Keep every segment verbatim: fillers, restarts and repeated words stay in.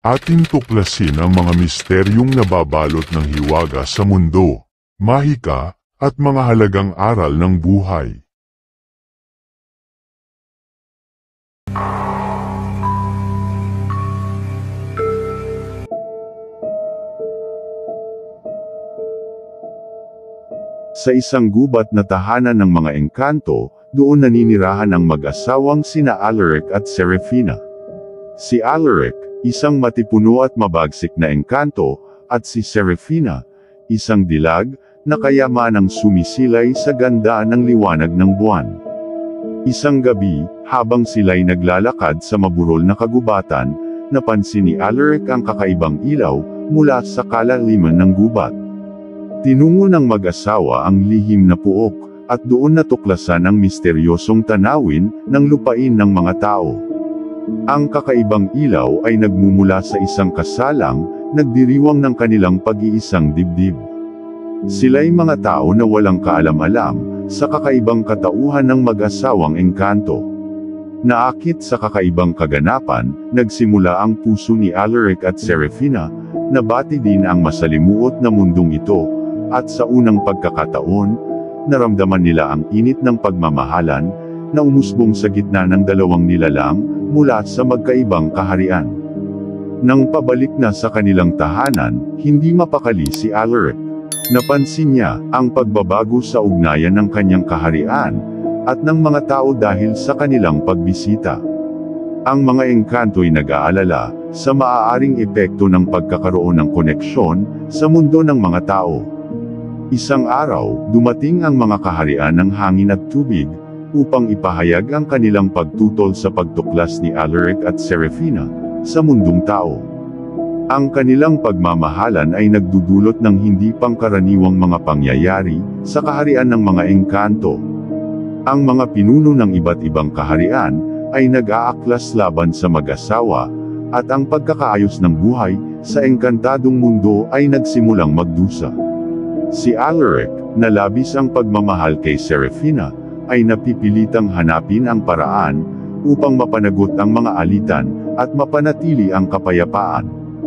Ating tuklasin ang mga misteryong nababalot ng hiwaga sa mundo, mahika, at mga halagang aral ng buhay. Sa isang gubat na tahanan ng mga engkanto, doon naninirahan ang mag-asawang sina Alaric at Serafina. Si Alaric, isang matipuno at mabagsik na engkanto, at si Serafina, isang dilag, na kayamanang sumisilay sa ganda ng liwanag ng buwan. Isang gabi, habang sila'y naglalakad sa maburol na kagubatan, napansin ni Alaric ang kakaibang ilaw, mula sa kalaliman ng gubat. Tinungo ng mag-asawa ang lihim na puok, at doon natuklasan ang misteryosong tanawin, ng lupain ng mga tao. Ang kakaibang ilaw ay nagmumula sa isang kasalang, nagdiriwang ng kanilang pag-iisang dibdib. Sila'y mga tao na walang kaalam-alam, sa kakaibang katauhan ng mag-asawang engkanto. Naakit sa kakaibang kaganapan, nagsimula ang puso ni Alaric at Serafina, nabati din ang masalimuot na mundong ito, at sa unang pagkakataon, naramdaman nila ang init ng pagmamahalan, na umusbong sa gitna ng dalawang nilalang, mula sa magkaibang kaharian. Nang pabalik na sa kanilang tahanan, hindi mapakali si Alaric. Napansin niya, ang pagbabago sa ugnayan ng kanyang kaharian, at ng mga tao dahil sa kanilang pagbisita. Ang mga engkanto'y nag-aalala, sa maaaring epekto ng pagkakaroon ng koneksyon, sa mundo ng mga tao. Isang araw, dumating ang mga kaharian ng hangin at tubig, upang ipahayag ang kanilang pagtutol sa pagtuklas ni Alaric at Serafina, sa mundong tao. Ang kanilang pagmamahalan ay nagdudulot ng hindi pangkaraniwang mga pangyayari, sa kaharian ng mga engkanto. Ang mga pinuno ng iba't ibang kaharian, ay nag-aaklas laban sa mag-asawa, at ang pagkakaayos ng buhay, sa engkantadong mundo ay nagsimulang magdusa. Si Alaric, na labis ang pagmamahal kay Serafina, ay napipilitang hanapin ang paraan, upang mapanagot ang mga alitan, at mapanatili ang kapayapaan.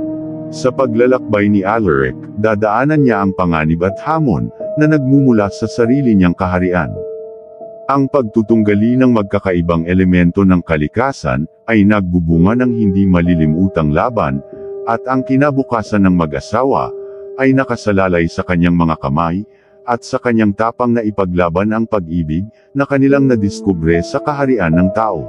Sa paglalakbay ni Alaric, dadaanan niya ang panganib at hamon, na nagmumula sa sarili niyang kaharian. Ang pagtutunggali ng magkakaibang elemento ng kalikasan, ay nagbubunga ng hindi malilimutang laban, at ang kinabukasan ng mag-asawa, ay nakasalalay sa kanyang mga kamay, at sa kanyang tapang na ipaglaban ang pag-ibig, na kanilang nadiskubre sa kaharian ng tao.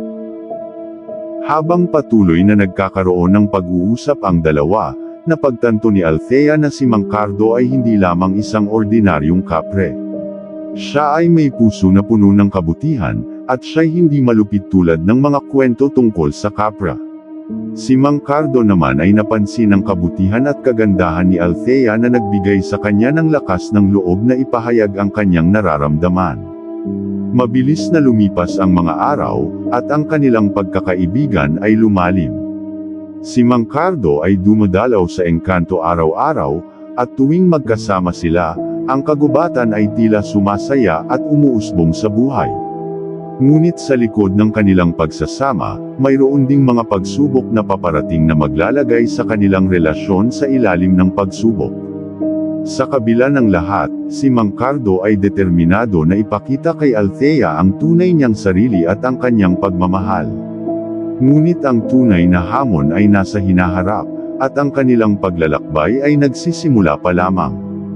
Habang patuloy na nagkakaroon ng pag-uusap ang dalawa, napagtanto ni Althea na si Mang Cardo ay hindi lamang isang ordinaryong kapre. Siya ay may puso na puno ng kabutihan, at siya'y hindi malupit tulad ng mga kwento tungkol sa kapra. Si Mang Cardo naman ay napansin ang kabutihan at kagandahan ni Althea na nagbigay sa kanya ng lakas ng loob na ipahayag ang kanyang nararamdaman. Mabilis na lumipas ang mga araw, at ang kanilang pagkakaibigan ay lumalim. Si Mang Cardo ay dumadalaw sa engkanto araw-araw, at tuwing magkasama sila, ang kagubatan ay tila sumasaya at umuusbong sa buhay. Ngunit sa likod ng kanilang pagsasama, mayroon ding mga pagsubok na paparating na maglalagay sa kanilang relasyon sa ilalim ng pagsubok. Sa kabila ng lahat, si Mang Cardo ay determinado na ipakita kay Althea ang tunay niyang sarili at ang kanyang pagmamahal. Ngunit ang tunay na hamon ay nasa hinaharap, at ang kanilang paglalakbay ay nagsisimula pa lamang.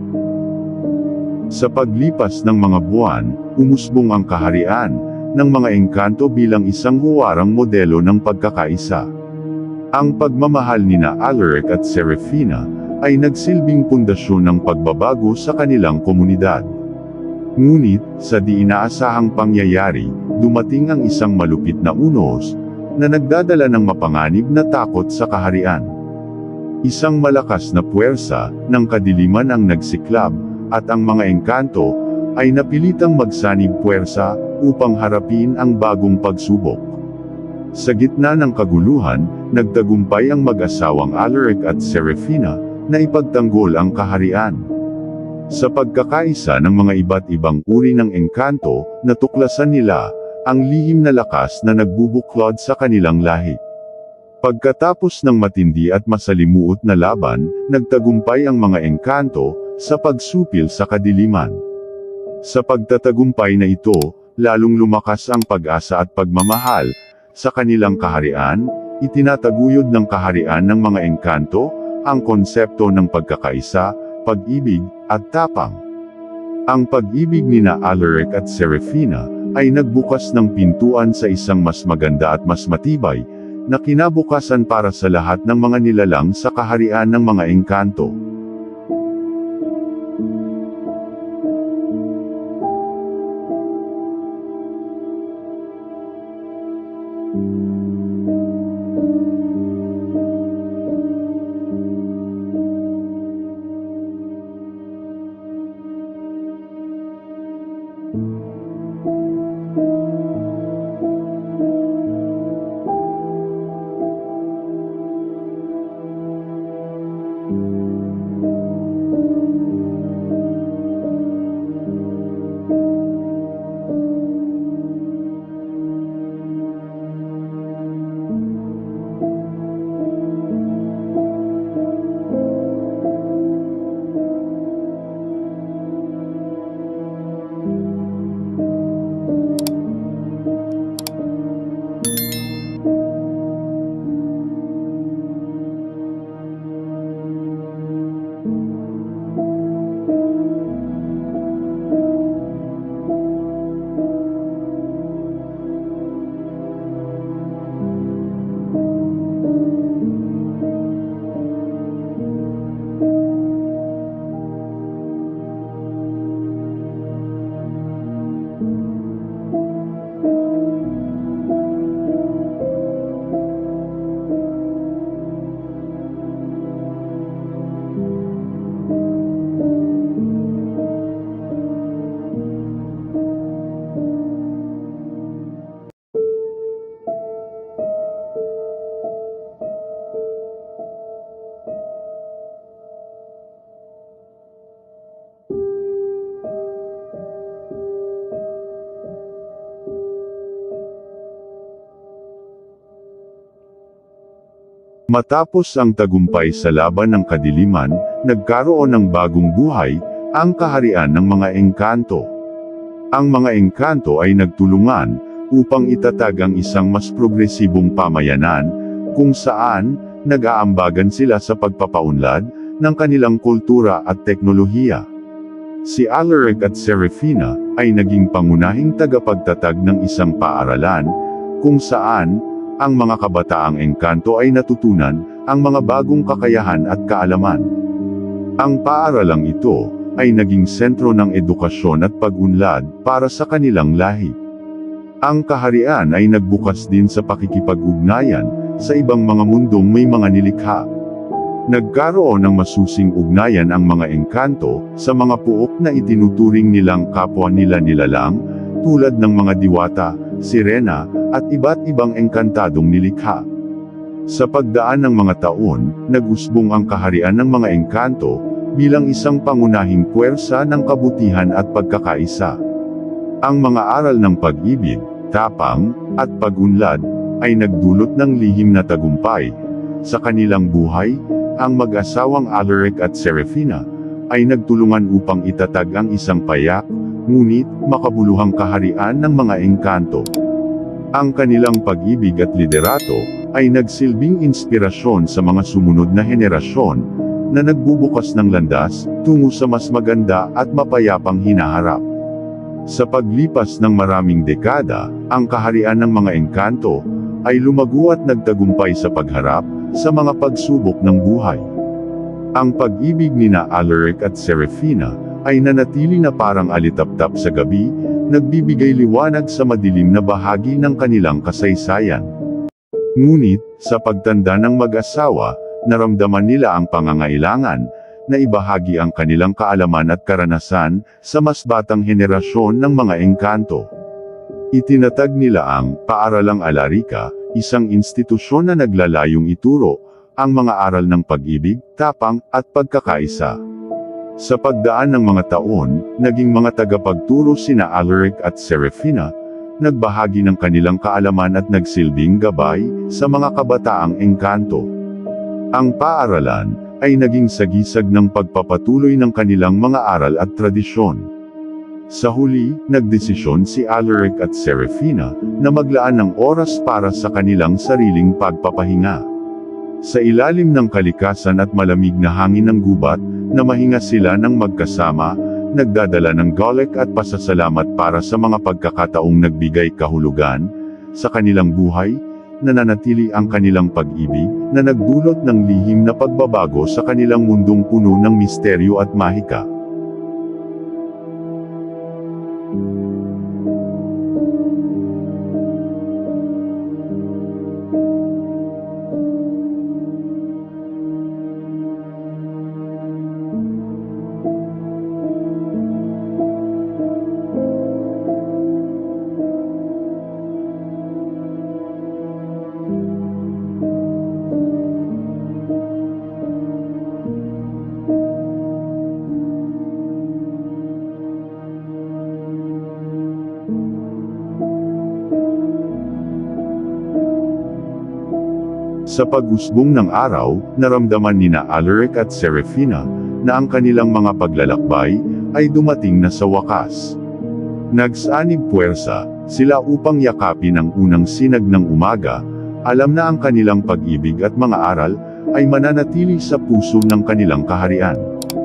Sa paglipas ng mga buwan, umusbong ang kaharian ng mga engkanto bilang isang huwarang modelo ng pagkakaisa. Ang pagmamahal nina Alaric at Serafina ay nagsilbing pundasyon ng pagbabago sa kanilang komunidad. Ngunit, sa di inaasahang pangyayari, dumating ang isang malupit na unos, na nagdadala ng mapanganib na takot sa kaharian. Isang malakas na puwersa, ng kadiliman ang nagsiklab, at ang mga engkanto, ay napilitang magsanib puwersa, upang harapin ang bagong pagsubok. Sa gitna ng kaguluhan, nagtagumpay ang mag-asawang Alaric at Serafina, na ipagtanggol ang kaharian. Sa pagkakaisa ng mga iba't ibang uri ng engkanto, natuklasan nila, ang lihim na lakas na nagbubuklod sa kanilang lahi. Pagkatapos ng matindi at masalimuot na laban, nagtagumpay ang mga engkanto sa pagsupil sa kadiliman. Sa pagtatagumpay na ito, lalong lumakas ang pag-asa at pagmamahal sa kanilang kaharian. Itinataguyod ng kaharian ng mga engkanto ang konsepto ng pagkakaisa, pag-ibig, at tapang. Ang pag-ibig nina Alaric at Serafina ay nagbukas ng pintuan sa isang mas maganda at mas matibay na kinabukasan para sa lahat ng mga nilalang sa kaharian ng mga engkanto. Matapos ang tagumpay sa laban ng kadiliman, nagkaroon ng bagong buhay, ang kaharian ng mga engkanto. Ang mga engkanto ay nagtulungan, upang itatag ang isang mas progresibong pamayanan, kung saan, nag-aambagan sila sa pagpapaunlad, ng kanilang kultura at teknolohiya. Si Alaric at Serafina, ay naging pangunahing tagapagtatag ng isang paaralan, kung saan, ang mga kabataang engkanto ay natutunan, ang mga bagong kakayahan at kaalaman. Ang paaralang ito, ay naging sentro ng edukasyon at pag-unlad, para sa kanilang lahi. Ang kaharian ay nagbukas din sa pakikipag-ugnayan, sa ibang mga mundong may mga nilikha. Nagkaroon ng masusing ugnayan ang mga engkanto, sa mga puok na itinuturing nilang kapwa nila nilalang, tulad ng mga diwata, sirena, at iba't ibang engkantadong nilikha. Sa pagdaan ng mga taon, nag-usbong ang kaharian ng mga engkanto, bilang isang pangunahing puwersa ng kabutihan at pagkakaisa. Ang mga aral ng pag-ibig, tapang, at pag-unlad, ay nagdulot ng lihim na tagumpay. Sa kanilang buhay, ang mag-asawang Alaric at Serafina, ay nagtulungan upang itatag ang isang payak, ngunit, makabuluhang kaharian ng mga engkanto. Ang kanilang pag-ibig at liderato, ay nagsilbing inspirasyon sa mga sumunod na henerasyon, na nagbubukas ng landas, tungo sa mas maganda at mapayapang hinaharap. Sa paglipas ng maraming dekada, ang kaharian ng mga engkanto, ay lumago at nagtagumpay sa pagharap, sa mga pagsubok ng buhay. Ang pag-ibig nina Alaric at Serafina, ay nanatili na parang alitaptap sa gabi, nagbibigay liwanag sa madilim na bahagi ng kanilang kasaysayan. Ngunit, sa pagtanda ng mag-asawa, naramdaman nila ang pangangailangan, na ibahagi ang kanilang kaalaman at karanasan, sa mas batang henerasyon ng mga engkanto. Itinatag nila ang Paaralang Alarica, isang institusyon na naglalayong ituro, ang mga aral ng pag-ibig, tapang, at pagkakaisa. Sa pagdaan ng mga taon, naging mga tagapagturo sina Alaric at Serafina, nagbahagi ng kanilang kaalaman at nagsilbing gabay sa mga kabataang engkanto. Ang paaralan ay naging sagisag ng pagpapatuloy ng kanilang mga aral at tradisyon. Sa huli, nagdesisyon si Alaric at Serafina na maglaan ng oras para sa kanilang sariling pagpapahinga. Sa ilalim ng kalikasan at malamig na hangin ng gubat, na mahinga sila ng magkasama, nagdadala ng golek at pasasalamat para sa mga pagkakataong nagbigay kahulugan sa kanilang buhay, nananatili ang kanilang pag-ibig, na nagdulot ng lihim na pagbabago sa kanilang mundong puno ng misteryo at mahika. Sa pag-usbong ng araw, naramdaman nina Alaric at Serafina na ang kanilang mga paglalakbay ay dumating na sa wakas. Nagsanib puwersa sila upang yakapin ang unang sinag ng umaga, alam na ang kanilang pag-ibig at mga aral ay mananatili sa puso ng kanilang kaharian.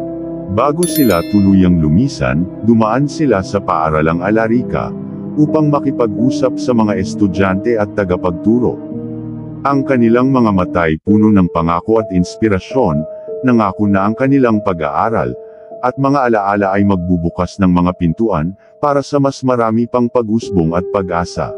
Bago sila tuluyang lumisan, dumaan sila sa paaralang Alarica upang makipag-usap sa mga estudyante at tagapagturo. Ang kanilang mga mata ay puno ng pangako at inspirasyon, nangako na ang kanilang pag-aaral, at mga alaala ay magbubukas ng mga pintuan, para sa mas marami pang pag-usbong at pag-asa.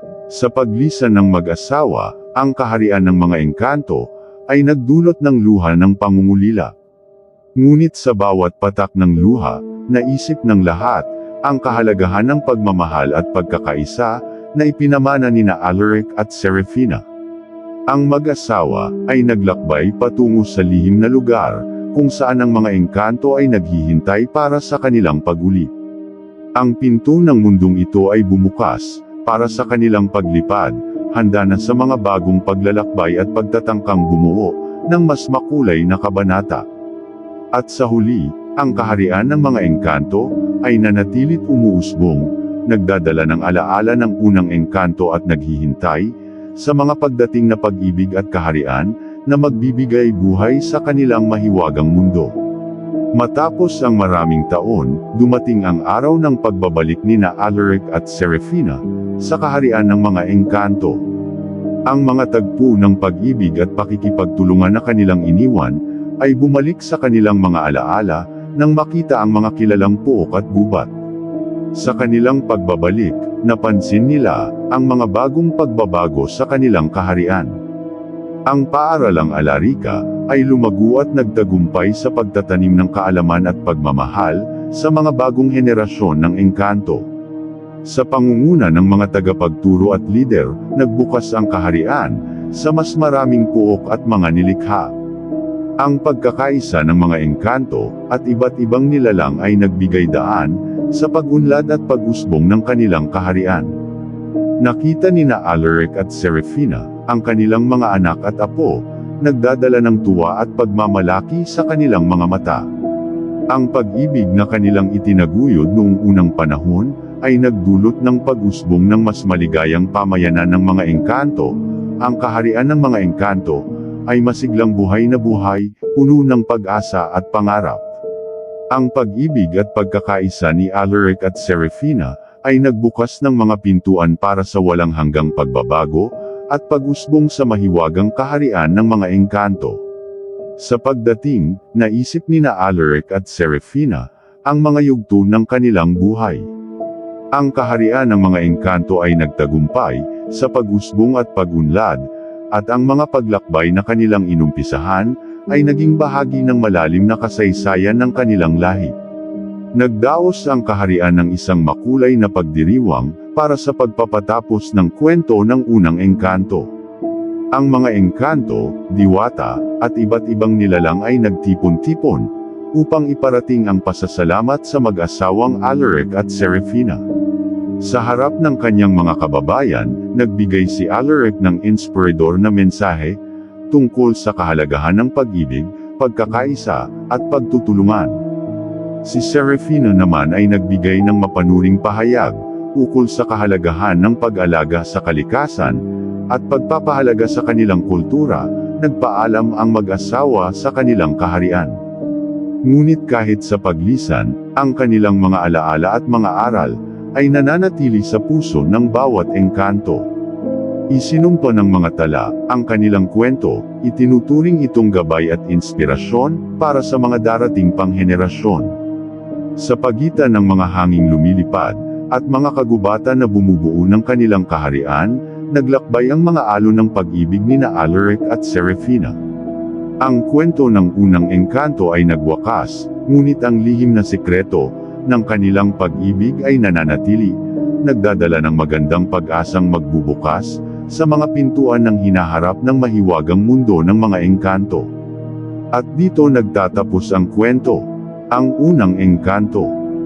Sa paglisan ng mag-asawa, ang kaharian ng mga engkanto, ay nagdulot ng luha ng pangungulila. Ngunit sa bawat patak ng luha, naisip ng lahat, ang kahalagahan ng pagmamahal at pagkakaisa, na ipinamana nina Alaric at Serafina. Ang mag-asawa ay naglakbay patungo sa lihim na lugar, kung saan ang mga engkanto ay naghihintay para sa kanilang pag-uli. Ang pinto ng mundong ito ay bumukas, para sa kanilang paglipad, handa na sa mga bagong paglalakbay at pagtatangkang bumuo, ng mas makulay na kabanata. At sa huli, ang kaharian ng mga engkanto, ay nanatilit umuusbong, nagdadala ng alaala ng unang engkanto at naghihintay, sa mga pagdating na pag-ibig at kaharian, na magbibigay buhay sa kanilang mahiwagang mundo. Matapos ang maraming taon, dumating ang araw ng pagbabalik nina Alaric at Serafina, sa kaharian ng mga engkanto. Ang mga tagpo ng pag-ibig at pakikipagtulungan na kanilang iniwan, ay bumalik sa kanilang mga alaala, nang makita ang mga kilalang puok at gubat. Sa kanilang pagbabalik, napansin nila, ang mga bagong pagbabago sa kanilang kaharian. Ang paaralang Alarica, ay lumago at nagtagumpay sa pagtatanim ng kaalaman at pagmamahal, sa mga bagong henerasyon ng engkanto. Sa pangunguna ng mga tagapagturo at lider, nagbukas ang kaharian, sa mas maraming puok at mga nilikha. Ang pagkakaisa ng mga engkanto, at iba't ibang nilalang ay nagbigay daan, sa pag-unlad at pag-usbong ng kanilang kaharian. Nakita nina Alaric at Serafina, ang kanilang mga anak at apo, nagdadala ng tuwa at pagmamalaki sa kanilang mga mata. Ang pag-ibig na kanilang itinaguyod noong unang panahon, ay nagdulot ng pag-usbong ng mas maligayang pamayanan ng mga engkanto. Ang kaharian ng mga engkanto, ay masiglang buhay na buhay, puno ng pag-asa at pangarap. Ang pag-ibig at pagkakaisa ni Alaric at Serafina, ay nagbukas ng mga pintuan para sa walang hanggang pagbabago, at pag-usbong sa mahiwagang kaharian ng mga engkanto. Sa pagdating, naisip nina Alaric at Serafina, ang mga yugto ng kanilang buhay. Ang kaharian ng mga engkanto ay nagtagumpay, sa pag-usbong at pag-unlad, at ang mga paglakbay na kanilang inumpisahan, ay naging bahagi ng malalim na kasaysayan ng kanilang lahi. Nagdaos ang kaharian ng isang makulay na pagdiriwang, para sa pagpapatapos ng kwento ng unang engkanto. Ang mga engkanto, diwata, at iba't ibang nilalang ay nagtipon-tipon, upang iparating ang pasasalamat sa mag-asawang Alaric at Serafina. Sa harap ng kanyang mga kababayan, nagbigay si Alaric ng inspirador na mensahe tungkol sa kahalagahan ng pag-ibig, pagkakaisa, at pagtutulungan. Si Serafina naman ay nagbigay ng mapanuring pahayag ukol sa kahalagahan ng pag-alaga sa kalikasan at pagpapahalaga sa kanilang kultura. Nagpaalam ang mag-asawa sa kanilang kaharian. Ngunit kahit sa paglisan, ang kanilang mga alaala at mga aral ay nananatili sa puso ng bawat engkanto. Isinumpa ng mga tala ang kanilang kwento, itinuturing itong gabay at inspirasyon para sa mga darating pang henerasyon. Sa pagitan ng mga hanging lumilipad at mga kagubatan na bumubuo ng kanilang kaharian, naglakbay ang mga alon ng pag-ibig ni na Alaric at Serafina. Ang kwento ng unang engkanto ay nagwakas, ngunit ang lihim na sikreto ng kanilang pag-ibig ay nananatili, nagdadala ng magandang pag-asang magbubukas sa mga pintuan ng hinaharap ng mahiwagang mundo ng mga engkanto. At dito nagtatapos ang kwento, ang unang engkanto.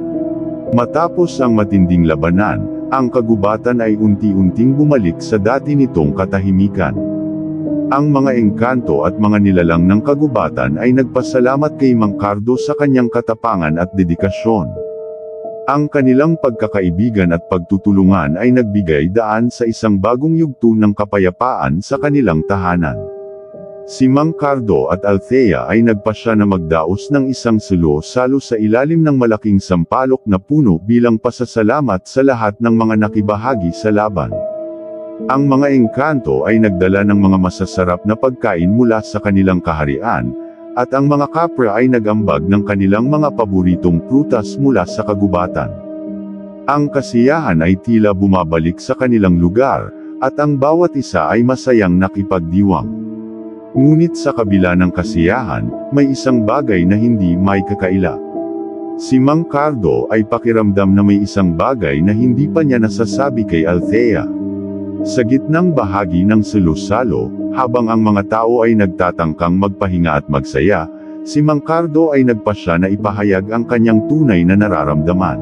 Matapos ang matinding labanan, ang kagubatan ay unti-unting bumalik sa dati nitong katahimikan. Ang mga engkanto at mga nilalang ng kagubatan ay nagpasalamat kay Mang Cardo sa kanyang katapangan at dedikasyon. Ang kanilang pagkakaibigan at pagtutulungan ay nagbigay daan sa isang bagong yugto ng kapayapaan sa kanilang tahanan. Si Mang Cardo at Althea ay nagpasya na magdaos ng isang salo-salo sa ilalim ng malaking sampalok na puno bilang pasasalamat sa lahat ng mga nakibahagi sa laban. Ang mga engkanto ay nagdala ng mga masasarap na pagkain mula sa kanilang kaharian, at ang mga kapra ay nagambag ng kanilang mga paboritong prutas mula sa kagubatan. Ang kasiyahan ay tila bumabalik sa kanilang lugar, at ang bawat isa ay masayang nakipagdiwang. Ngunit sa kabila ng kasiyahan, may isang bagay na hindi may kakaila. Si Mang Cardo ay pakiramdam na may isang bagay na hindi pa niya nasasabi kay Althea. Sa gitnang bahagi ng salo-salo, habang ang mga tao ay nagtatangkang magpahinga at magsaya, si Mang Cardo ay nagpasya na ipahayag ang kanyang tunay na nararamdaman.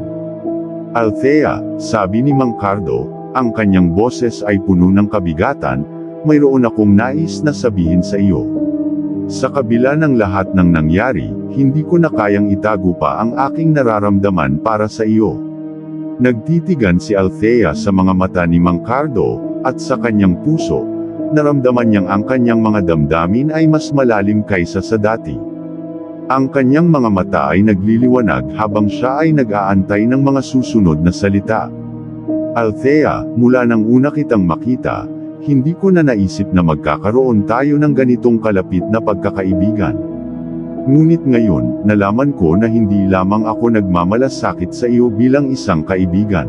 Althea, sabi ni Mang Cardo, ang kanyang boses ay puno ng kabigatan, mayroon akong nais na sabihin sa iyo. Sa kabila ng lahat ng nangyari, hindi ko na kayang itago pa ang aking nararamdaman para sa iyo. Nagtitigan si Althea sa mga mata ni Mang Cardo, at sa kanyang puso, naramdaman niyang ang kanyang mga damdamin ay mas malalim kaysa sa dati. Ang kanyang mga mata ay nagliliwanag habang siya ay nag-aantay ng mga susunod na salita. Althea, mula nang una kitang makita, hindi ko na naisip na magkakaroon tayo ng ganitong kalapit na pagkakaibigan. Ngunit ngayon, nalaman ko na hindi lamang ako nagmamalasakit sa iyo bilang isang kaibigan.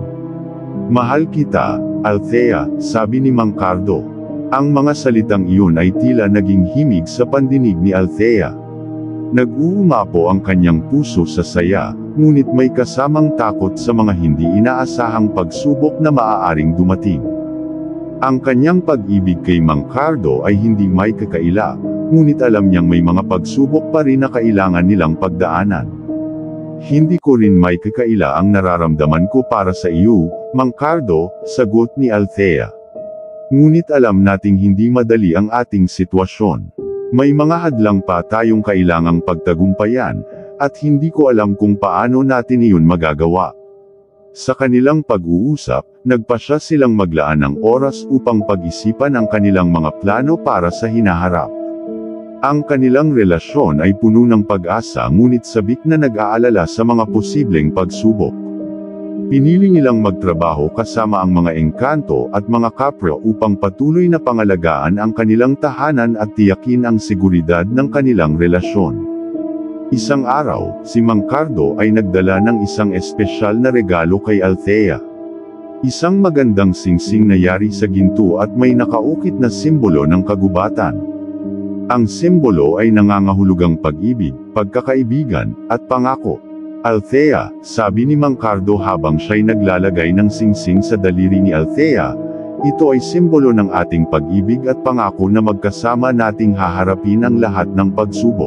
Mahal kita, Althea, sabi ni Mang Cardo. Ang mga salitang iyon ay tila naging himig sa pandinig ni Althea. Nag-uumapo ang kanyang puso sa saya, ngunit may kasamang takot sa mga hindi inaasahang pagsubok na maaaring dumating. Ang kanyang pag-ibig kay Mang Cardo ay hindi may kakaila, ngunit alam niyang may mga pagsubok pa rin na kailangan nilang pagdaanan. Hindi ko rin may kakaila ang nararamdaman ko para sa iyo, Mang Cardo, sagot ni Althea. Ngunit alam nating hindi madali ang ating sitwasyon. May mga hadlang pa tayong kailangang pagtagumpayan, at hindi ko alam kung paano natin iyon magagawa. Sa kanilang pag-uusap, nagpasya silang maglaan ng oras upang pag-isipan ang kanilang mga plano para sa hinaharap. Ang kanilang relasyon ay puno ng pag-asa ngunit sabik na nag-aalala sa mga posibleng pagsubok. Pinili nilang magtrabaho kasama ang mga engkanto at mga kapra upang patuloy na pangalagaan ang kanilang tahanan at tiyakin ang seguridad ng kanilang relasyon. Isang araw, si Mang Cardo ay nagdala ng isang espesyal na regalo kay Althea. Isang magandang singsing na yari sa ginto at may nakaukit na simbolo ng kagubatan. Ang simbolo ay nangangahulugang pag-ibig, pagkakaibigan, at pangako. Althea, sabi ni Mang Cardo habang siya'y naglalagay ng singsing sa daliri ni Althea, ito ay simbolo ng ating pag-ibig at pangako na magkasama nating haharapin ang lahat ng pagsubok.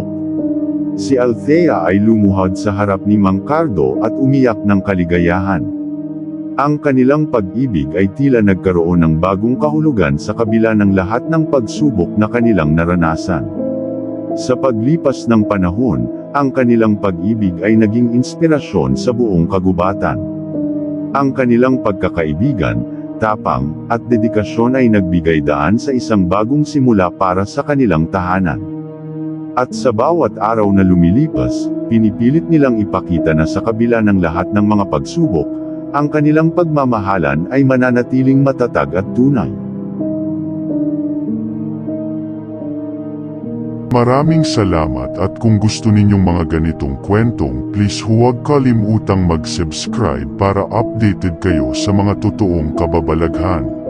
Si Althea ay lumuhod sa harap ni Mang Cardo at umiyak ng kaligayahan. Ang kanilang pag-ibig ay tila nagkaroon ng bagong kahulugan sa kabila ng lahat ng pagsubok na kanilang naranasan. Sa paglipas ng panahon, ang kanilang pag-ibig ay naging inspirasyon sa buong kagubatan. Ang kanilang pagkakaibigan, tapang, at dedikasyon ay nagbigay daan sa isang bagong simula para sa kanilang tahanan. At sa bawat araw na lumilipas, pinipilit nilang ipakita na sa kabila ng lahat ng mga pagsubok, ang kanilang pagmamahalan ay mananatiling matatag at tunay. Maraming salamat at kung gusto ninyong mga ganitong kwentong, please huwag kalimutang mag-subscribe para updated kayo sa mga totoong kababalaghan.